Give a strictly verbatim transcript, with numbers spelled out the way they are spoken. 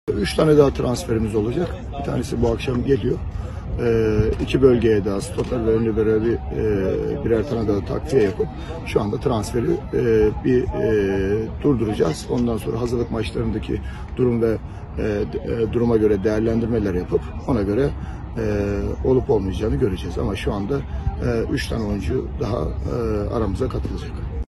Üç tane daha transferimiz olacak. Bir tanesi bu akşam geliyor. Ee, iki bölgeye daha stoper ve ön libero bir, e, birer tane daha takviye yapıp şu anda transferi e, bir e, durduracağız. Ondan sonra hazırlık maçlarındaki durum ve e, e, duruma göre değerlendirmeler yapıp ona göre e, olup olmayacağını göreceğiz. Ama şu anda e, üç tane oyuncu daha e, aramıza katılacak.